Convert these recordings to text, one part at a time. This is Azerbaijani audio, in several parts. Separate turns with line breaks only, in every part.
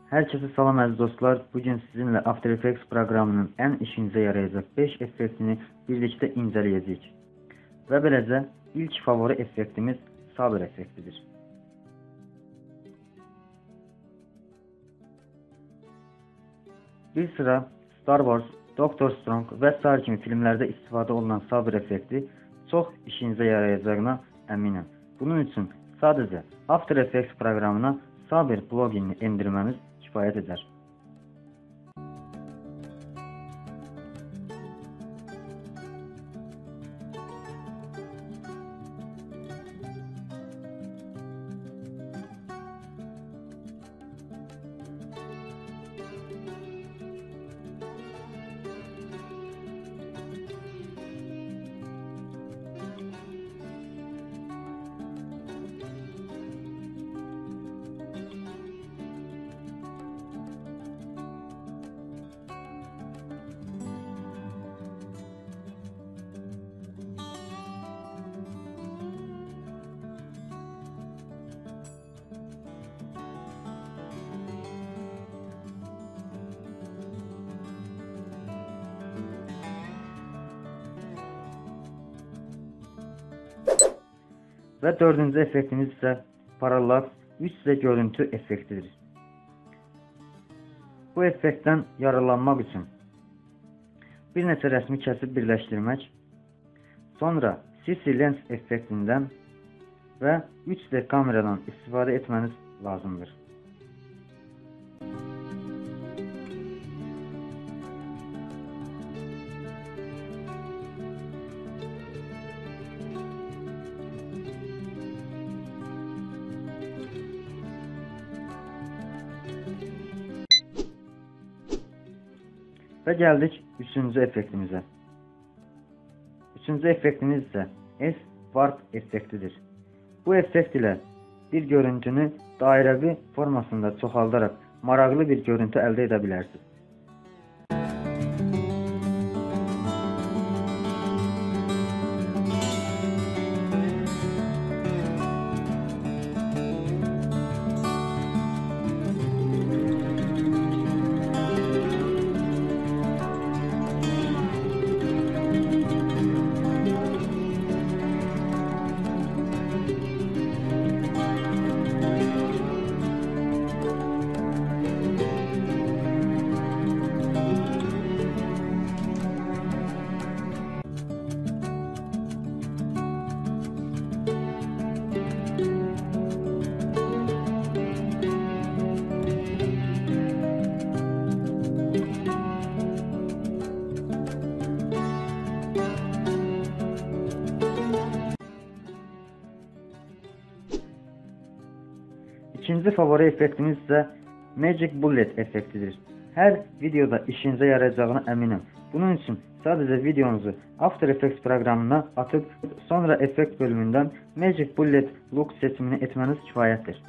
Herkese salam əziz dostlar. Bugün sizinle After Effects programının en işinize yarayacak 5 effektini birlikte inceleyeceğiz. Ve böylece ilk favori effektimiz sabır effektidir. Bir sıra Star Wars, Doctor Strange və kimi filmlerde istifadə olunan sabır effekti çok işinize yarayacağına eminim. Bunun için sadece After Effects programına sabır pluginini indirmeniz kifayət edər. Ve dördüncü effektimiz ise parallaks üst görüntü effektidir. Bu effektten yararlanmak için bir neçə rəsmi kesip birleştirmek, sonra CC lens effektinden ve 3D kameradan istifade etmeniz lazımdır. Ve geldik üçüncü effektimize. Üçüncü effektimiz ise S-Warp effektidir. Bu effekt ile bir görüntünü dairevi formasında çoxaldarak maraqlı bir görüntü elde edebilirsiniz. İkinci favori effektimiz ise Magic Bullet effektidir. Her videoda işinize yarayacağına eminim. Bunun için sadece videonuzu After Effects programına atıp sonra effekt bölümünden Magic Bullet Look seçimini etmeniz kifayettir.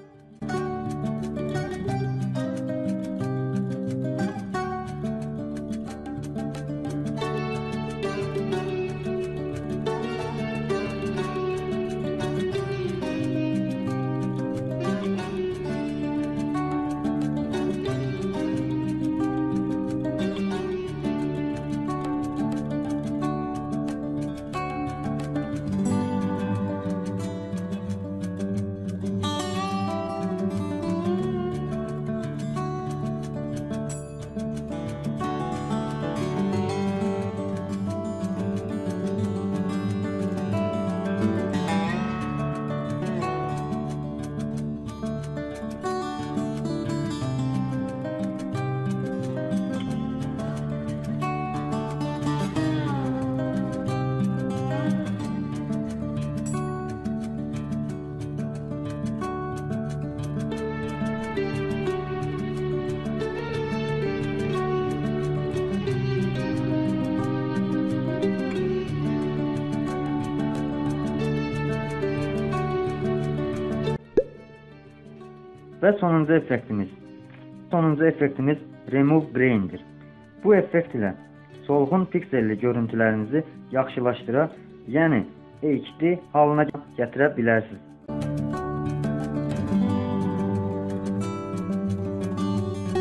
Ve sonuncu effektimiz Remove Grain'dir. Bu effekt ile solğun pikselli görüntülərinizi yaxşılaşdıra, yəni HD halına gətirə bilərsiniz.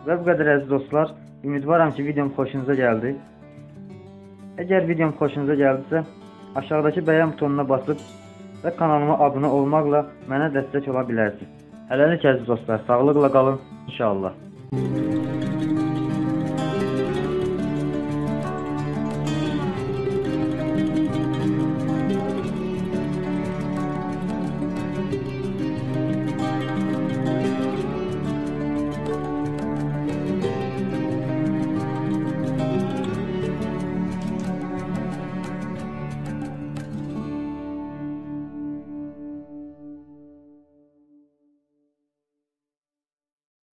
Və bu qədər əziz dostlar, ümidvaram ki videom xoşunuza gəldi. Əgər videom xoşunuza gəldisə, aşağıdakı bəyən butonuna basıb və kanalıma abunə olmaqla mənə dəstək ola bilərsiniz. Hələlik əziz dostlar, sağlıqla qalın inşallah.